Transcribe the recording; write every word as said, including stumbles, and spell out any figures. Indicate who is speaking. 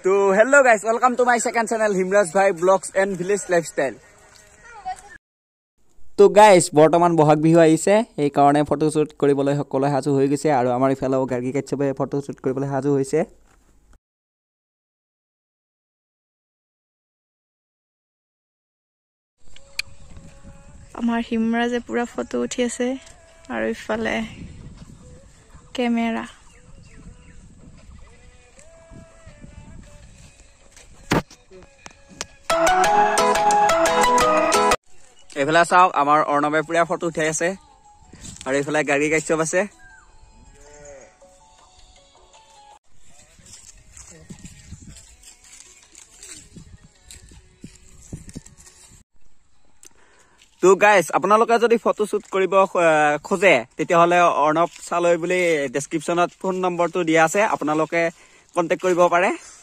Speaker 1: তো hello guys, welcome to my second channel Himraj Bhai Vlogs and Village Lifestyle. তো guys বৰ্তমান বহাগ বিহু আহিছে এই কাৰণে ফটো শুট কৰিবলৈ সকলো হাজু হৈ গৈছে আৰু আমাৰ ইফালেও গাৰ্গী কাশ্যপে ফটো শুট কৰিবলৈ হাজু হৈছে
Speaker 2: আমাৰ হিমৰাজে পুৰা ফটো উঠি আছে আৰু ইফালে কেমেৰা
Speaker 1: এফালে চাওক আমাৰ অৰ্ণৱে পুৰা ফটো উঠাই আছে আৰু এফালে গাৰ্গী কাশ্যপ আছে তো গাইস আপোনালোকে যদি ফটো শুট কৰিব খোজে তেতিয়া হলে অৰ্ণৱ চালৈ বুলি ডেসক্ৰিপচনত ফোন নম্বৰটো দিয়া আছে আপোনালোকে কন্টাক্ট কৰিব পাৰে